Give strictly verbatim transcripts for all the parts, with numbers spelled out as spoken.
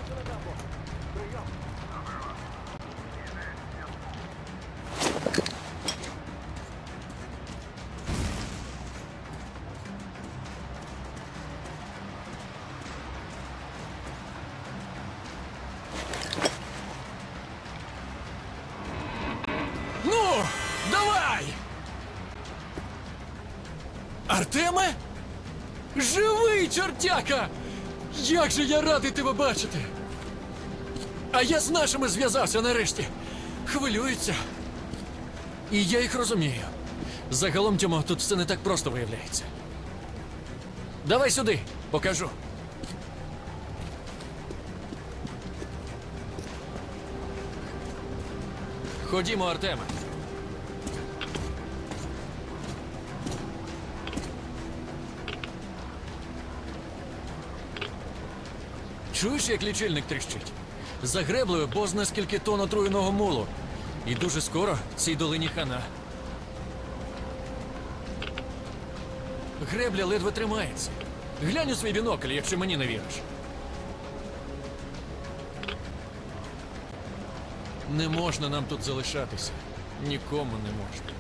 Ну, давай! Артеме? Живий, чортяка! Як же я радий тебе бачити! А я з нашими зв'язався нарешті. Хвилюються. І я їх розумію. Загалом, Тьомо, тут все не так просто виявляється. Давай сюди, покажу. Ходімо, Артеме. Чуєш, як лічильник тріщить? За греблею бозна скільки тонн отруєного мулу. І дуже скоро цій долині хана. Гребля ледве тримається. Глянь у свій бінокль, якщо мені не віриш. Не можна нам тут залишатися. Нікому не можна.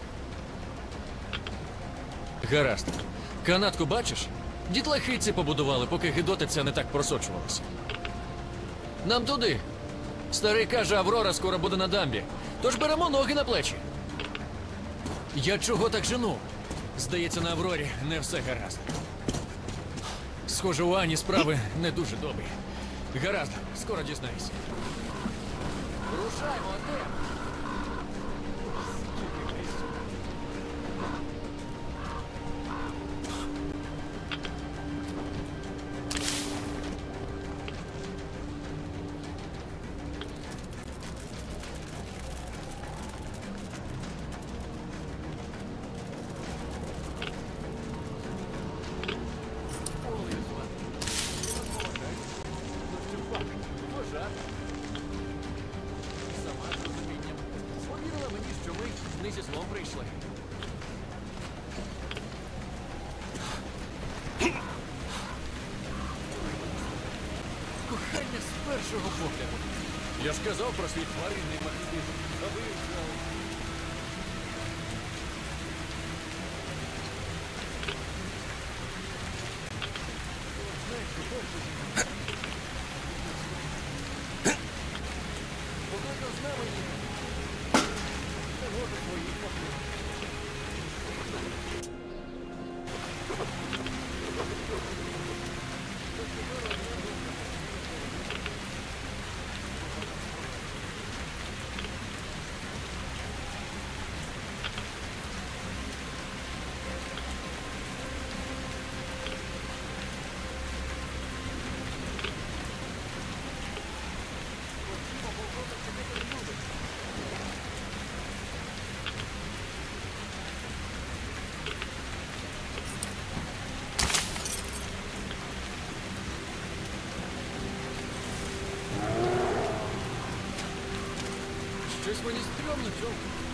Гаразд. Канатку бачиш? Дітлахи побудували, поки гидоти ця не так просочувалася. Нам туди. Старий каже, Аврора скоро буде на дамбі. Тож беремо ноги на плечі. Я чого так жену? Здається, на Аврорі не все гаразд. Схоже, у Ані справи не дуже добрі. Гаразд, скоро дізнаюся. Рушаймо, Артем! Не зі злом прийшли. Кохання з першого погляду. Я ж казав про свій тваринний магнетизм. А ви знали. Погодно з нами ні. Щось мені стрьомно, Джон.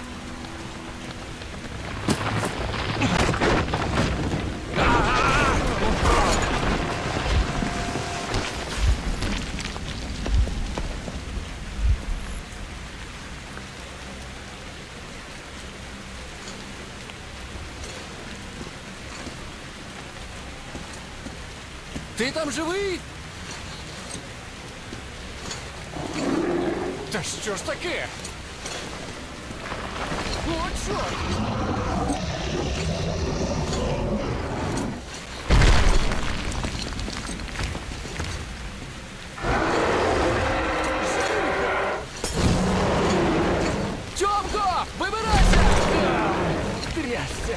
Ти там живий? Та що ж таке? О, чорт! Тьомко! Вибирайся! Трясся!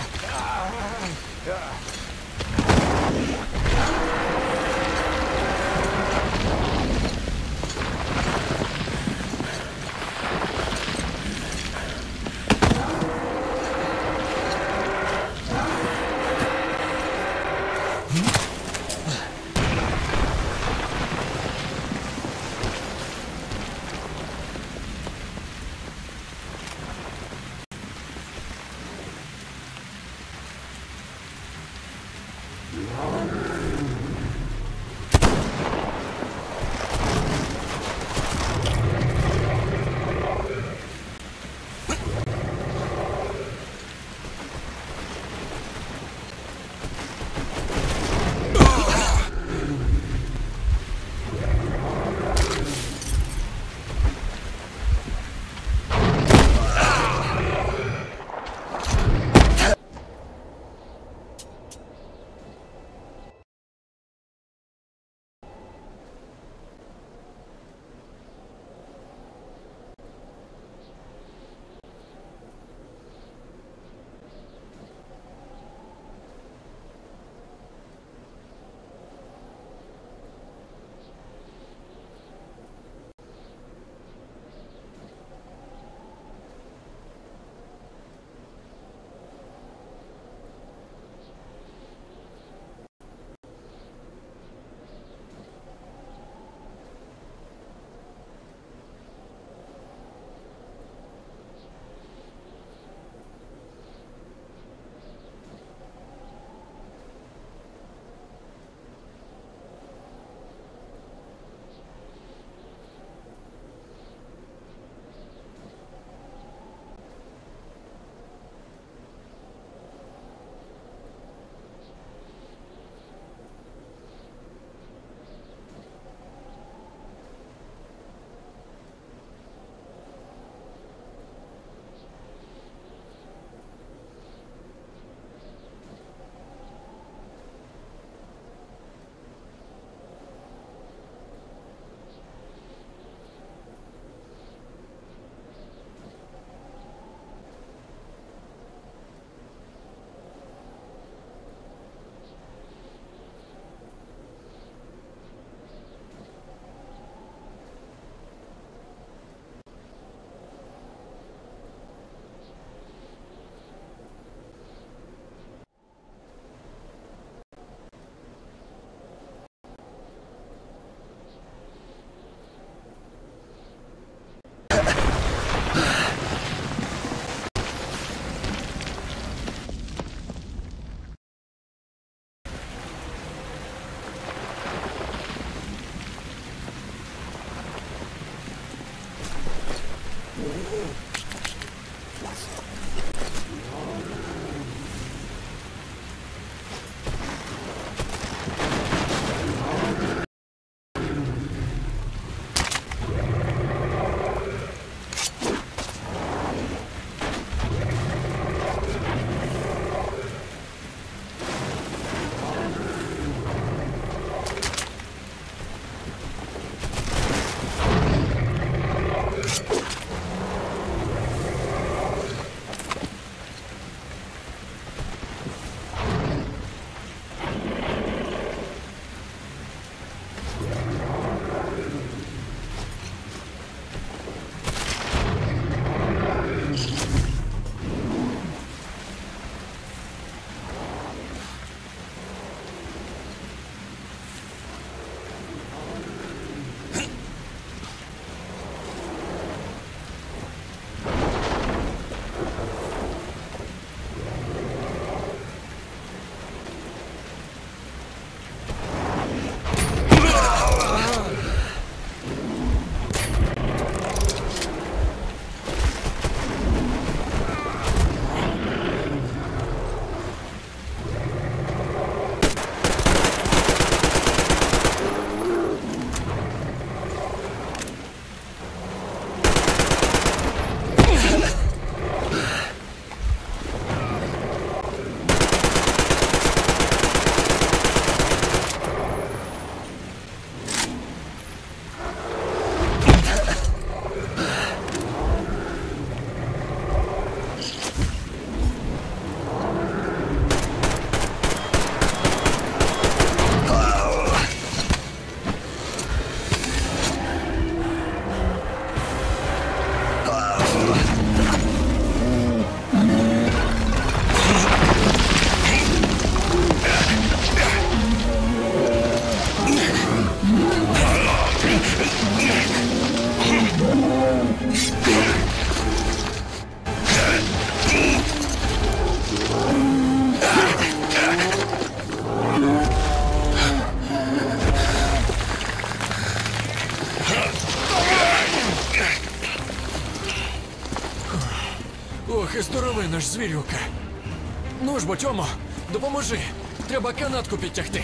Ох, і здоровий наш звірюка. Ну ж бо, Тьомо, допоможи. Треба канатку підтягти.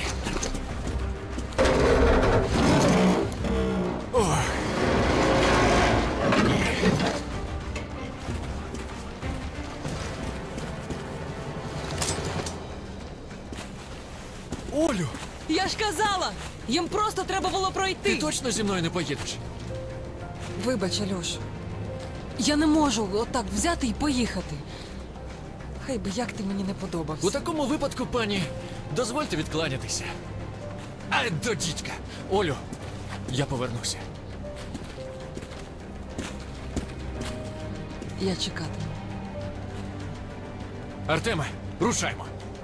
Ох. Олю! Я ж казала! Їм просто треба було пройти! Ти точно зі мною не поїдеш? Вибач, Альош. Я не можу отак взяти і поїхати. Хай би як ти мені не подобався. У такому випадку, пані, дозвольте відкланятися. Ай, до дідька! Олю, я повернуся. Я чекатиму. Артеме, рушаймо.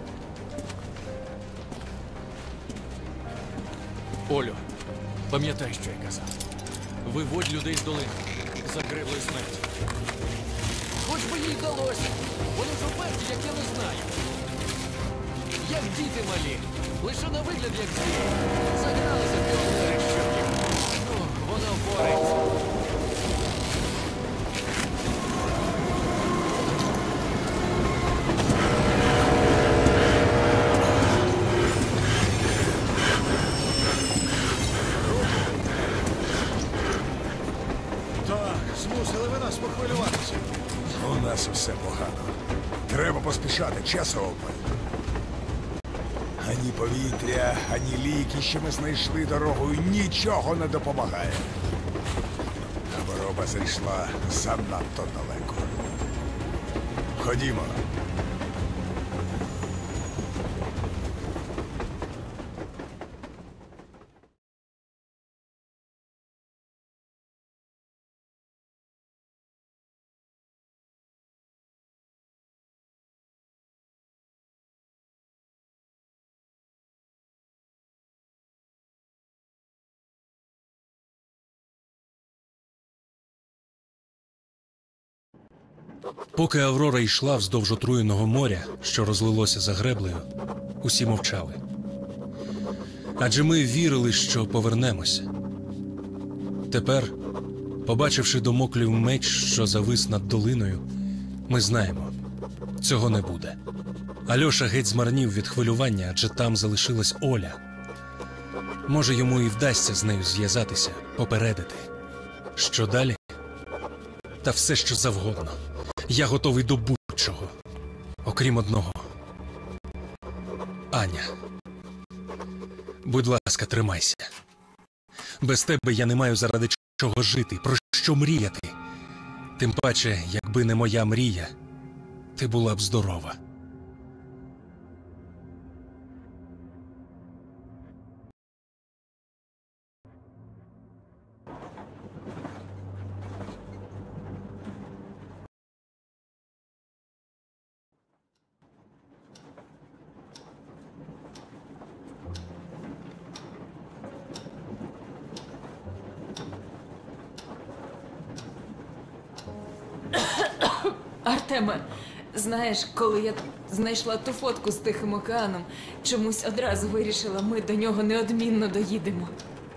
Олю, пам'ятай, що я казав. Виводь людей з долини. Загриблої смерті. Хоч би їй вдалося. Вони ж уперті, як я не знаю. Як діти малі. Лише на вигляд, як звірі. Загралися в піонери, що їм. Ну, вона впорається. Змусили ви нас похвилюватися. У нас усе погано. Треба поспішати, часу обмаль. Ані повітря, ані ліки, що ми знайшли дорогою, нічого не допомагає. Хвороба зайшла занадто далеко. Ходімо. Поки Аврора йшла вздовж отруєного моря, що розлилося за греблею, усі мовчали. Адже ми вірили, що повернемося. Тепер, побачивши домоклів меч, що завис над долиною, ми знаємо – цього не буде. Альоша геть змарнів від хвилювання, адже там залишилась Оля. Може, йому і вдасться з нею зв'язатися, попередити. Що далі? Та все, що завгодно. Я готовий до будь-чого. Окрім одного. Аня. Будь ласка, тримайся. Без тебе я не маю заради чого жити, про що мріяти. Тим паче, якби не моя мрія, ти була б здорова. Артеме, знаєш, коли я знайшла ту фотку з Тихим океаном, чомусь одразу вирішила, ми до нього неодмінно доїдемо.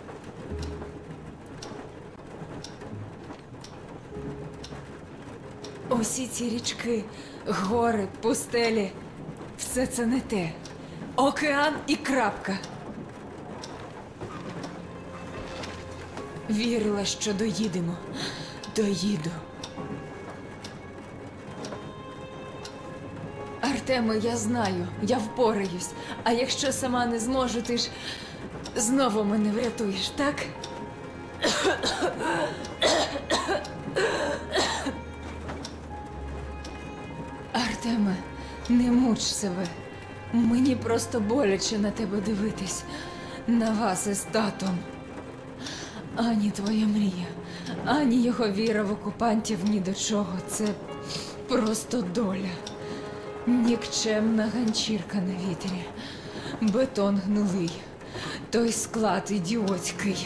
Усі ці річки, гори, пустелі – все це не те. Океан і крапка. Вірила, що доїдемо. Доїду. Артеме, я знаю, я впораюсь. А якщо сама не зможу, ти ж знову мене врятуєш, так? Артеме, не муч себе. Мені просто боляче на тебе дивитись. На вас із татом. Ані твоя мрія, ані його віра в окупантів ні до чого. Це просто доля. Нікчемна ганчірка на вітрі. Бетон гнилий. Той склад ідіотський.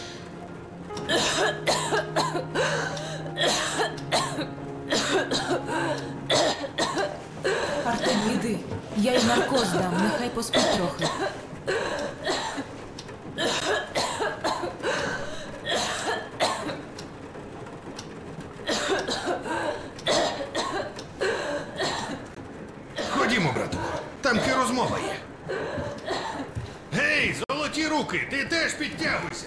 Артем, іди. Я й наркоз дам, нехай поспить трохи. Тамки розмова є. Гей, золоті руки, ти теж підтягуйся.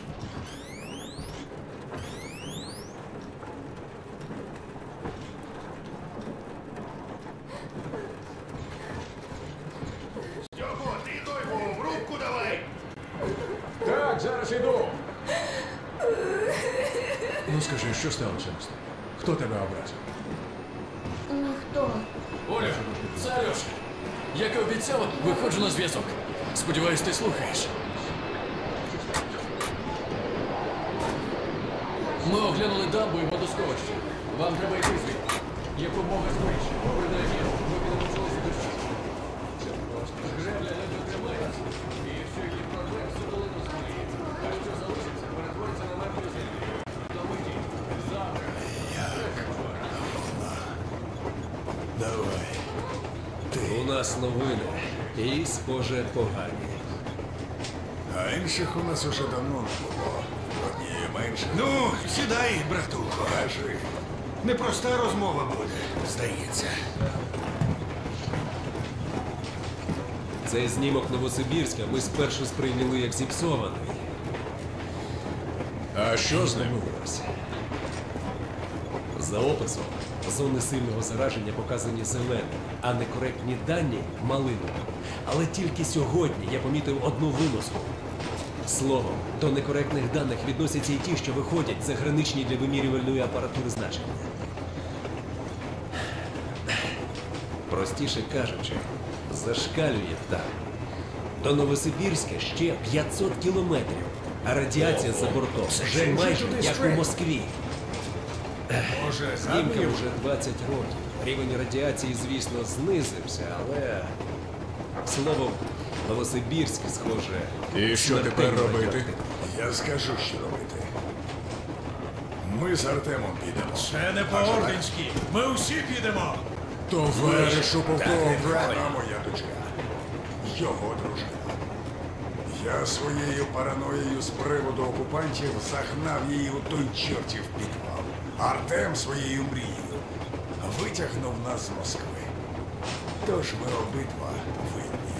Стьопо, ти той був, рубку давай. Так, зараз іду. Ну скажи, що сталося? Хто тебе образив? Ніхто. Оля, це Альоша. Як і обіцяв, виходжу на зв'язок. Сподіваюсь, ти слухаєш. Ми оглянули дамбу і водосховище. Вам треба йти звідти. Якомога швидше. Принаймні, ми підемо чогось дощі. Гребля ледве тримається. І якщо її прорве, всю долину змиє. А що залишиться, перетвориться на мертву землю. Тому йдіть. Завтра. Давай. У нас новини. І, схоже, погані. А інших у нас уже давно не було. Однієї менше. Ну, сідай, братухо. Кажи. Непроста розмова буде, здається. Цей знімок Новосибірська ми спершу сприйняли як зіпсований. А що з ним? Ось. За описом, зони сильного зараження показані зеленим, а некоректні дані – малиновим. Але тільки сьогодні я помітив одну виноску. Словом, до некоректних даних відносяться і ті, що виходять за граничні для вимірювальної апаратури значення. Простіше кажучи, зашкалює там. До Новосибірська ще п'ятсот кілометрів, а радіація за бортом вже майже як у Москві. Може, Знімкам вже двадцять років. Рівень радіації, звісно, знизився, але... Словом, Новосибірськ, схоже... І що тепер смертельно робити? радіоактивний. Я скажу, що робити. Ми з Артемом підемо. Це не по-орденськи. Ми усі підемо. Товаришу полковник, вона моя дочка. Його дружина. Я своєю параноєю з приводу окупантів загнав її у той чортів підвал. Артем своєю мрією витягнув нас з Москви. Тож ми обидва винні.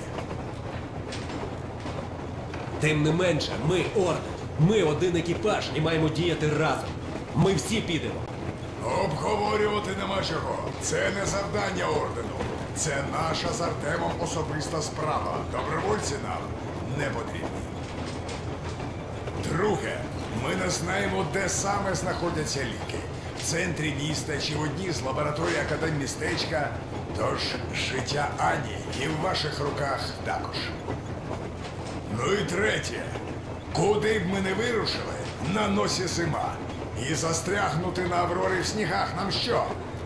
Тим не менше, ми орден. Ми один екіпаж і маємо діяти разом. Ми всі підемо. Обговорювати нема чого. Це не завдання ордену. Це наша з Артемом особиста справа. Добровольці нам не потрібні. Друге, ми не знаємо, де саме знаходяться ліки. В центрі міста чи в одній з лабораторій академмістечка. Тож життя Ані і в ваших руках також. Ну і третє. Куди б ми не вирушили, на носі зима. І застрягнути на Аврорі в снігах нам що?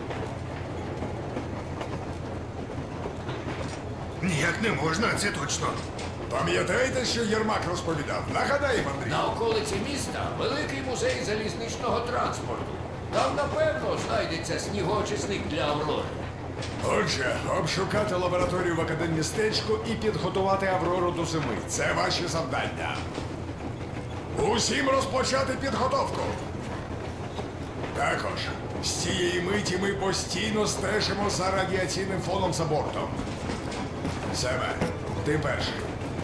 Ніяк не можна, це точно. Пам'ятаєте, що Єрмак розповідав? Нагадай, Андрій. На околиці міста великий музей залізничного транспорту. Там, напевно, знайдеться снігоочисник для Аврори. Отже, обшукати лабораторію в академмістечку і підготувати Аврору до зими. Це ваші завдання. Усім розпочати підготовку. Також, з цієї миті ми постійно стежимо за радіаційним фоном за бортом. Семе, ти перший.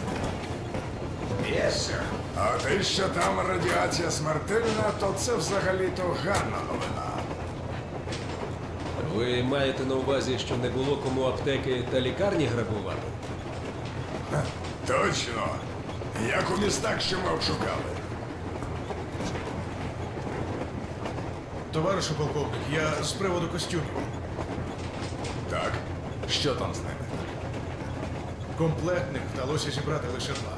Yes, sir. А те, що там радіація смертельна, то це взагалі-то гарна новина. Ви маєте на увазі, що не було кому аптеки та лікарні грабувати? Ха, точно. Як у містах, що ми обшукали. Товаришу полковник, я з приводу костюмів. Так, що там з ними? Комплектних вдалося зібрати лише два.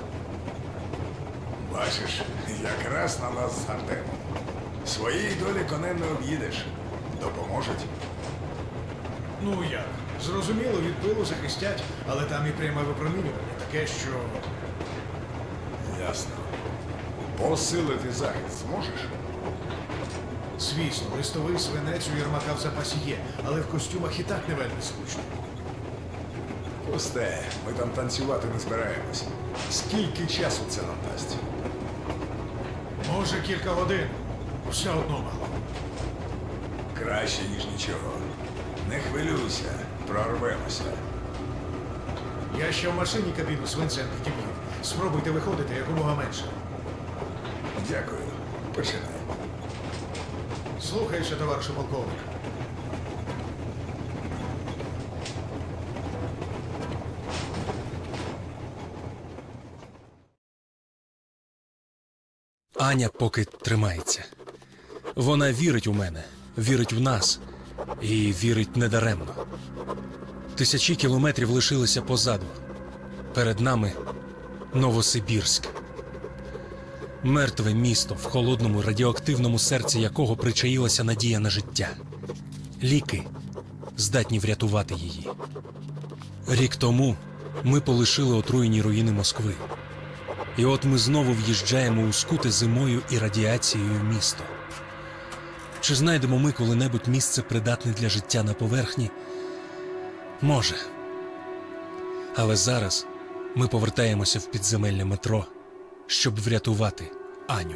Бачиш, якраз на нас з Артемом. Своєї долі конем не об'їдеш. Допоможуть. Ну як? Зрозуміло, від пилу захистять, але там і пряме випромінювання. Таке, що... Ясно. Посилити захист зможеш? Звісно, листовий свинець у Єрмака в запасі є, але в костюмах і так не вельми зручно. Пусте, ми там танцювати не збираємось. Скільки часу це нам дасть? Може, кілька годин. Все одно мало. Краще, ніж нічого. Не хвилюйся, прорвемося. Я ще в машині кабіну свинцем підіб'ю. Спробуйте виходити якомога менше. Дякую. Починай. Слухайся, товаришу полковник. Аня поки тримається. Вона вірить у мене, вірить в нас і вірить недаремно. Тисячі кілометрів лишилися позаду. Перед нами Новосибірськ. Мертве місто, в холодному радіоактивному серці якого причаїлася надія на життя. Ліки здатні врятувати її. Рік тому ми полишили отруєні руїни Москви. І от ми знову в'їжджаємо у скуте зимою і радіацією місто. Чи знайдемо ми коли-небудь місце придатне для життя на поверхні? Може. Але зараз ми повертаємося в підземельне метро, щоб врятувати Аню.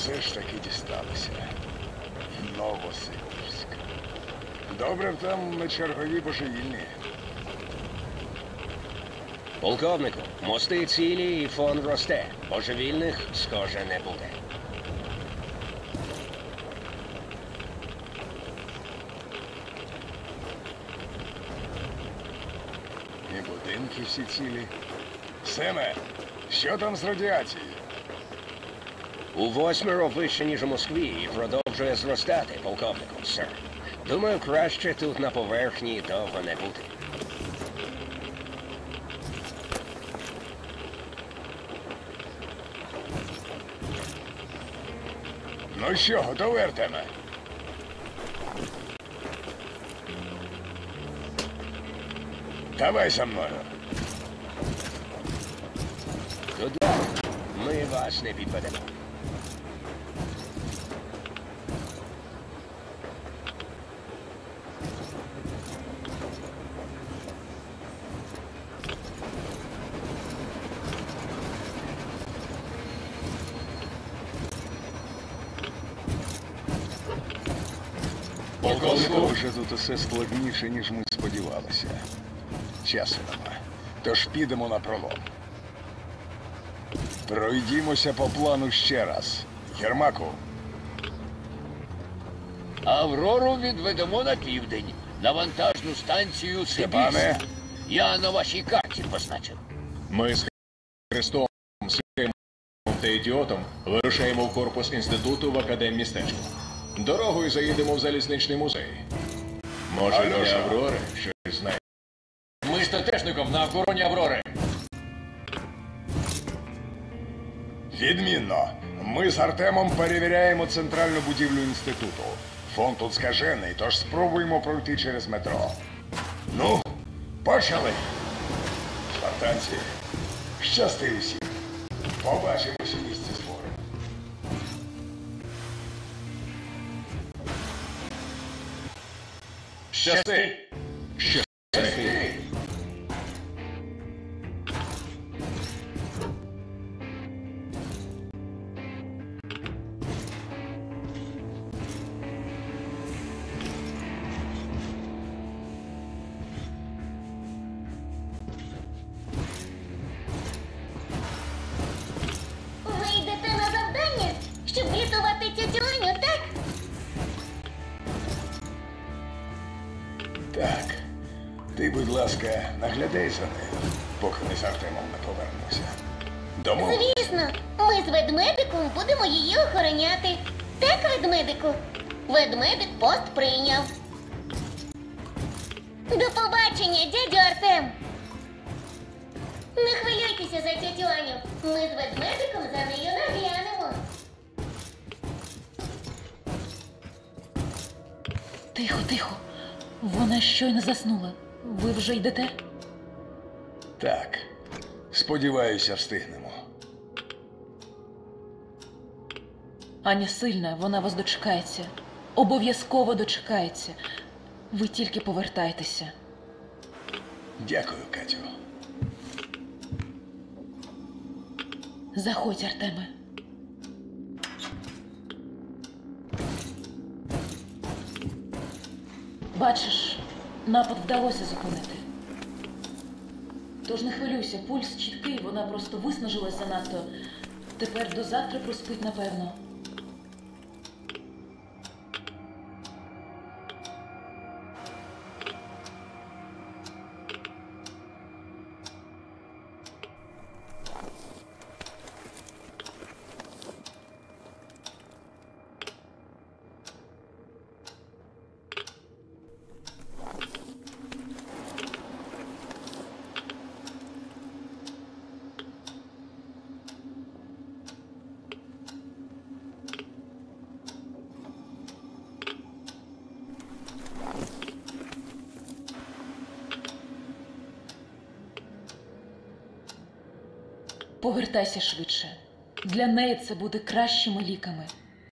все ж таки дісталися. Новосибірськ. Добре б там на чергові божевільні. Полковнику, мости цілі і фон росте. Божевільних, схоже, не буде. І будинки всі цілі. Семе, що там з радіацією? У восьмеро вище, ніж у Москві, і продовжує зростати, полковнику, сер. Думаю, краще тут на поверхні довго не бути. Ну що, готовий, Артеме? Давай за мною. Туди. Ми вас не підведемо. Схоже, тут усе складніше, ніж ми сподівалися. Часу нема. Тож підемо на пролом. Пройдімося по плану ще раз. Єрмаку. Аврору відведемо на південь, на вантажну станцію Степане. Сибірськ. Я на вашій карті позначив. Ми з Христом, Симом та Ідіотом вирушаємо в корпус інституту в академмістечку. Дорогою заїдемо в залізничний музей. Може, Альоша. для Аврори щось знає. Ми з Тотешником на охороні Аврори. Відмінно. Ми з Артемом перевіряємо центральну будівлю інституту. Фон тут скажений, тож спробуємо пройти через метро. Ну, почали. Спартанці, щасти усім. Побачимось у місці збору. Щасти! Щасти! Ви йдете на завдання, щоб врятувати тітю Аню, так? Так. Ти, будь ласка, наглядай за нею, поки ми з Артемом не повернемося. Домовились? Звісно, ми з ведмедиком будемо її охороняти. Так, ведмедику? Ведмедик пост прийняв. До побачення, дядю Артем. Не хвилюйтеся за тітю Аню. Ми з ведмедиком за нею наглянемо. Тихо, тихо. Вона щойно заснула. Ви вже йдете? Так. Сподіваюся, встигнемо. Аня сильна, вона вас дочекається. Обов'язково дочекається. Ви тільки повертайтеся. Дякую, Катю. Заходь, Артеме. Бачиш, напад вдалося зупинити. Тож не хвилюйся, пульс чіткий, вона просто виснажилася занадто. Тепер до завтра проспить, напевно. Повертайся швидше. Для неї це буде кращими ліками.